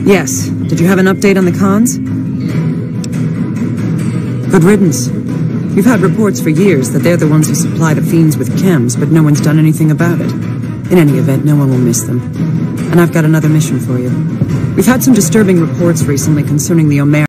Yes. Did you have an update on the cons? Good riddance. We've had reports for years that they're the ones who supply the fiends with chems, but no one's done anything about it. In any event, no one will miss them. And I've got another mission for you. We've had some disturbing reports recently concerning the Omer